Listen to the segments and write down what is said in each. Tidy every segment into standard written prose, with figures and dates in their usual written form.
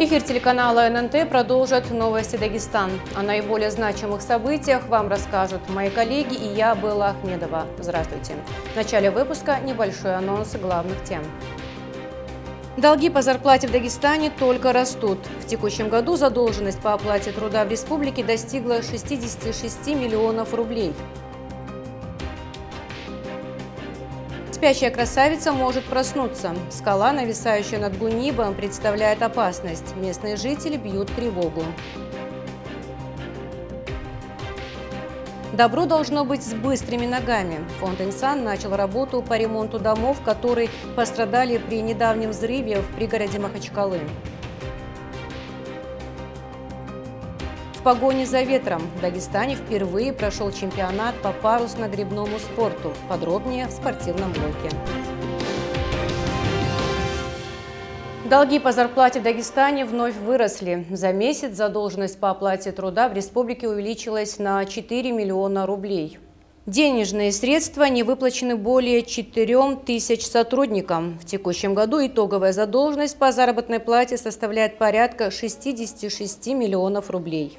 Эфир телеканала ННТ продолжит новости Дагестан. О наиболее значимых событиях вам расскажут мои коллеги и я, Белла Ахмедова. Здравствуйте. В начале выпуска небольшой анонс главных тем. Долги по зарплате в Дагестане только растут. В текущем году задолженность по оплате труда в республике достигла 66 миллионов рублей. Спящая красавица может проснуться. Скала, нависающая над Гунибом, представляет опасность. Местные жители бьют тревогу. Добро должно быть с быстрыми ногами. Фонд «Инсан» начал работу по ремонту домов, которые пострадали при недавнем взрыве в пригороде Махачкалы. В погоне за ветром в Дагестане впервые прошел чемпионат по парусно-гребному спорту. Подробнее в спортивном блоке. Долги по зарплате в Дагестане вновь выросли. За месяц задолженность по оплате труда в республике увеличилась на 4 миллиона рублей. Денежные средства не выплачены более 4000 сотрудникам. В текущем году итоговая задолженность по заработной плате составляет порядка 66 миллионов рублей.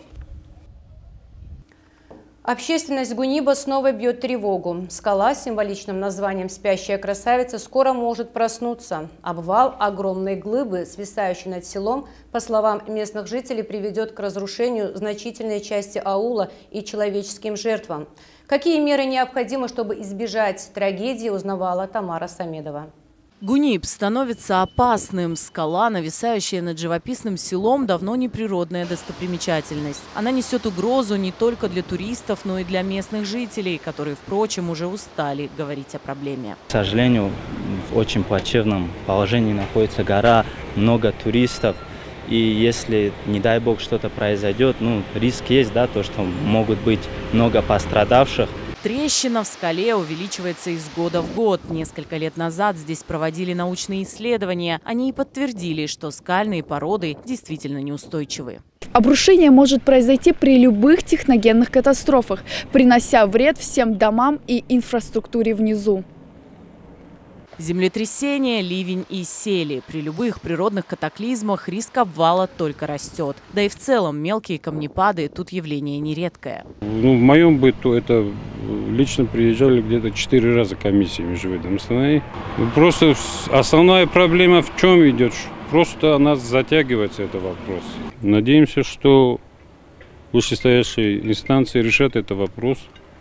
Общественность Гуниба снова бьет тревогу. Скала с символичным названием «Спящая красавица» скоро может проснуться. Обвал огромной глыбы, свисающей над селом, по словам местных жителей, приведет к разрушению значительной части аула и человеческим жертвам. Какие меры необходимы, чтобы избежать трагедии, узнавала Тамара Самедова. Гуниб становится опасным. Скала, нависающая над живописным селом, давно не природная достопримечательность. Она несет угрозу не только для туристов, но и для местных жителей, которые, впрочем, уже устали говорить о проблеме. К сожалению, в очень плачевном положении находится гора, много туристов. И если, не дай бог, что-то произойдет, риск есть, то, что могут быть много пострадавших. Трещина в скале увеличивается из года в год. Несколько лет назад здесь проводили научные исследования. Они и подтвердили, что скальные породы действительно неустойчивы. Обрушение может произойти при любых техногенных катастрофах, принося вред всем домам и инфраструктуре внизу. Землетрясение, ливень и сели. При любых природных катаклизмах риск обвала только растет. Да и в целом мелкие камнепады тут явление нередкое. В моем быту это лично приезжали где-то 4 раза комиссии межведомственной. Просто основная проблема в чем идет? Просто она затягивается, это вопрос. Надеемся, что вышестоящие инстанции решат этот вопрос.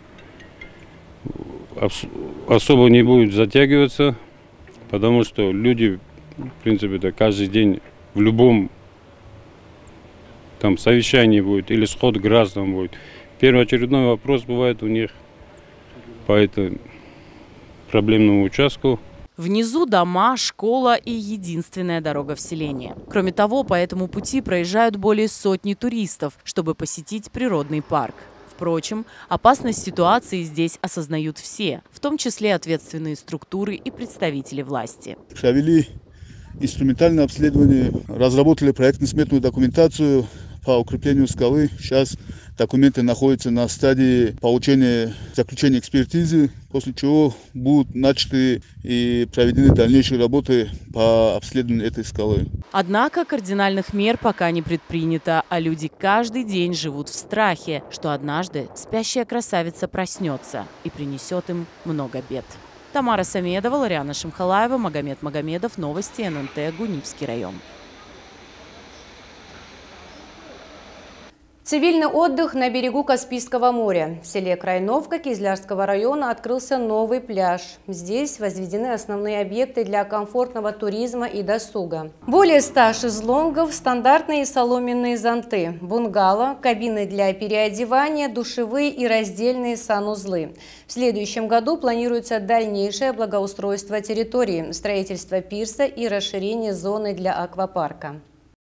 Особо не будет затягиваться, потому что люди, в принципе, каждый день в любом совещании будет или сход граждан будет. Первоочередной вопрос бывает у них по этому проблемному участку. Внизу дома, школа и единственная дорога в селение. Кроме того, по этому пути проезжают более сотни туристов, чтобы посетить природный парк. Впрочем, опасность ситуации здесь осознают все, в том числе ответственные структуры и представители власти. Провели инструментальное обследование, разработали проектно-сметную документацию по укреплению скалы. Сейчас документы находятся на стадии получения заключения экспертизы, после чего будут начаты и проведены дальнейшие работы по обследованию этой скалы. Однако кардинальных мер пока не предпринято, а люди каждый день живут в страхе, что однажды спящая красавица проснется и принесет им много бед. Тамара Самедова, Лариана Шамхалаева, Магомед Магомедов. Новости ННТ, Гунибский район. Цивильный отдых на берегу Каспийского моря. В селе Крайновка Кизлярского района открылся новый пляж. Здесь возведены основные объекты для комфортного туризма и досуга. Более 100 шезлонгов, стандартные соломенные зонты, бунгало, кабины для переодевания, душевые и раздельные санузлы. В следующем году планируется дальнейшее благоустройство территории, строительство пирса и расширение зоны для аквапарка.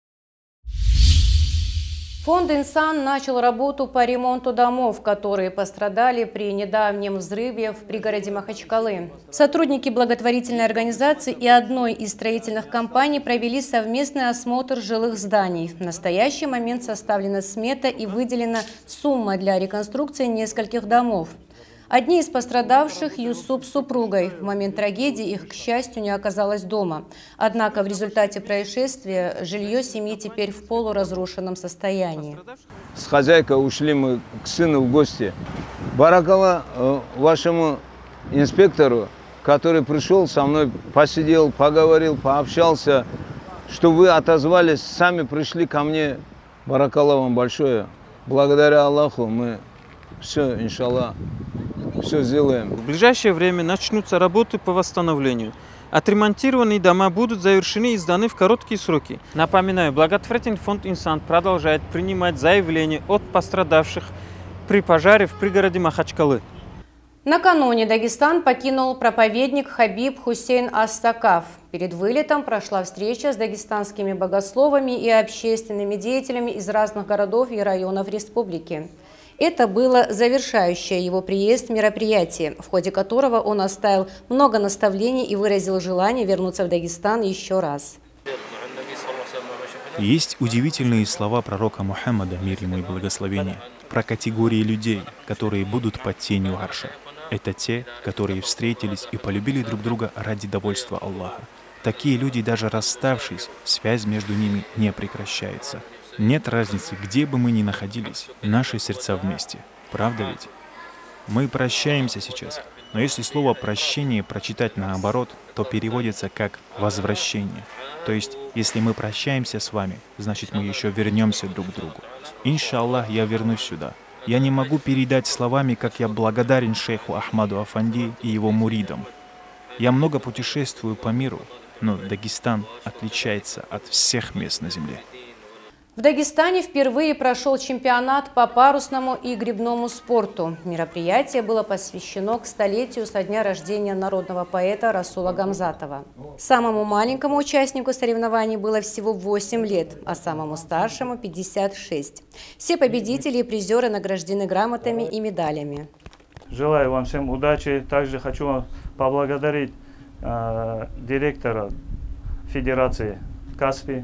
Фонд «Инсан» начал работу по ремонту домов, которые пострадали при недавнем взрыве в пригороде Махачкалы. Сотрудники благотворительной организации и одной из строительных компаний провели совместный осмотр жилых зданий. В настоящий момент составлена смета и выделена сумма для реконструкции нескольких домов. Одни из пострадавших – Юсуп с супругой. В момент трагедии их, к счастью, не оказалось дома. Однако в результате происшествия жилье семьи теперь в полуразрушенном состоянии. С хозяйкой ушли мы к сыну в гости. Баракалла вашему инспектору, который пришел со мной, посидел, поговорил, пообщался, что вы отозвались, сами пришли ко мне. Баракалла вам большое. Благодаря Аллаху мы все, иншаллах, все сделаем. В ближайшее время начнутся работы по восстановлению. Отремонтированные дома будут завершены и сданы в короткие сроки. Напоминаю, благотворительный фонд «Инсан» продолжает принимать заявления от пострадавших при пожаре в пригороде Махачкалы. Накануне Дагестан покинул проповедник Хабиб Хусейн Ас-Сакаф. Перед вылетом прошла встреча с дагестанскими богословами и общественными деятелями из разных городов и районов республики. Это было завершающее его приезд мероприятие, в ходе которого он оставил много наставлений и выразил желание вернуться в Дагестан еще раз. Есть удивительные слова пророка Мухаммада, мир ему и благословение, про категории людей, которые будут под тенью арша. Это те, которые встретились и полюбили друг друга ради довольства Аллаха. Такие люди, даже расставшись, связь между ними не прекращается. Нет разницы, где бы мы ни находились, наши сердца вместе. Правда ведь? Мы прощаемся сейчас, но если слово «прощение» прочитать наоборот, то переводится как «возвращение». То есть, если мы прощаемся с вами, значит мы еще вернемся друг к другу. Иншаллах, я вернусь сюда. Я не могу передать словами, как я благодарен шейху Ахмаду Афанди и его муридам. Я много путешествую по миру, но Дагестан отличается от всех мест на земле. В Дагестане впервые прошел чемпионат по парусному и гребному спорту. Мероприятие было посвящено к столетию со дня рождения народного поэта Расула Гамзатова. Самому маленькому участнику соревнований было всего 8 лет, а самому старшему – 56. Все победители и призеры награждены грамотами и медалями. Желаю вам всем удачи. Также хочу поблагодарить директора Федерации Каспий,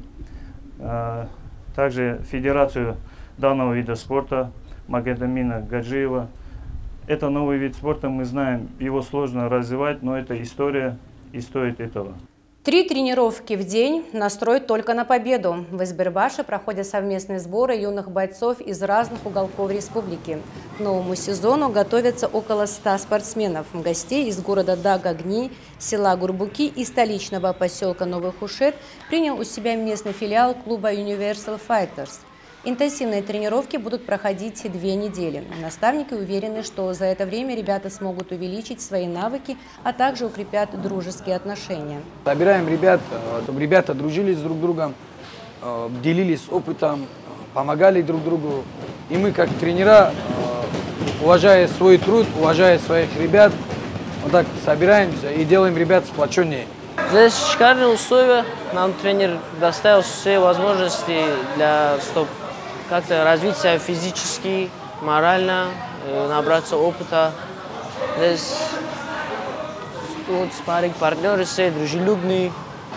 также Федерацию данного вида спорта Магомеда Гаджиева. Это новый вид спорта, мы знаем, его сложно развивать, но это история и стоит этого. 3 тренировки в день, настрой только на победу. В Избербаше проходят совместные сборы юных бойцов из разных уголков республики. К новому сезону готовятся около 100 спортсменов. Гостей из города Дагагни, села Гурбуки и столичного поселка Новый Хушет принял у себя местный филиал клуба Universal Fighters. Интенсивные тренировки будут проходить 2 недели. Наставники уверены, что за это время ребята смогут увеличить свои навыки, а также укрепят дружеские отношения. Собираем ребят, чтобы ребята дружились друг с другом, делились опытом, помогали друг другу. И мы, как тренера, уважая свой труд, уважая своих ребят, вот так собираемся и делаем ребят сплоченнее. Здесь шикарные условия. Нам тренер доставил все возможности, чтобы как-то развить себя физически, морально, набраться опыта. Здесь спарринг-партнеры все дружелюбные,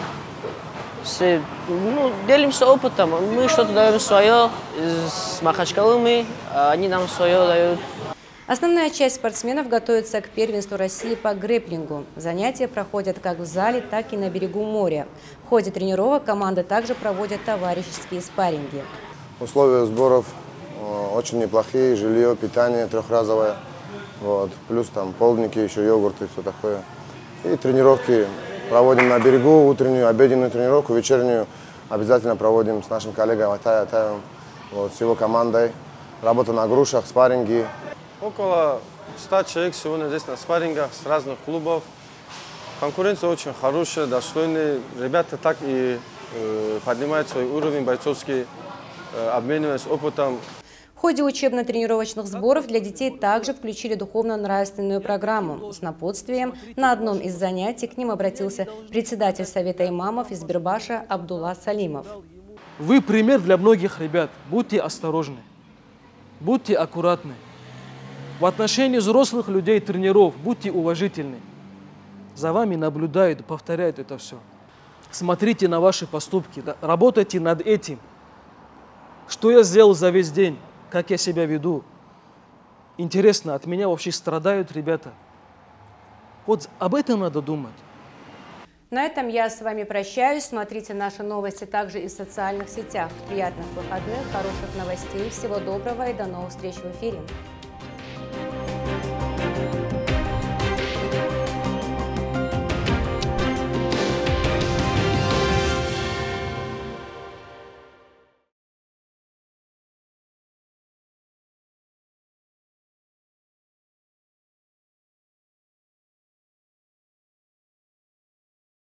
все, делимся опытом. Мы что-то даем свое с Махачкалой, а они нам свое дают. Основная часть спортсменов готовится к первенству России по грэпплингу. Занятия проходят как в зале, так и на берегу моря. В ходе тренировок команды также проводят товарищеские спарринги. Условия сборов очень неплохие, жилье, питание трехразовое, плюс там полдники, еще йогурты, все такое. И тренировки проводим на берегу, утреннюю, обеденную тренировку, вечернюю обязательно проводим с нашим коллегой Атаевым, с его командой. Работа на грушах, спарринги. Около 100 человек сегодня здесь на спаррингах с разных клубов. Конкуренция очень хорошая, достойная. Ребята так и поднимают свой уровень бойцовский, обмениваясь опытом. В ходе учебно-тренировочных сборов для детей также включили духовно-нравственную программу. С напутствием на одном из занятий к ним обратился председатель Совета имамов Избербаша Абдулла Салимов. Вы пример для многих ребят. Будьте осторожны, будьте аккуратны. В отношении взрослых людей, тренеров, будьте уважительны. За вами наблюдают, повторяют это все. Смотрите на ваши поступки, работайте над этим. Что я сделал за весь день, как я себя веду. Интересно, от меня вообще страдают ребята? Вот об этом надо думать. На этом я с вами прощаюсь. Смотрите наши новости также и в социальных сетях. Приятных выходных, хороших новостей, всего доброго и до новых встреч в эфире.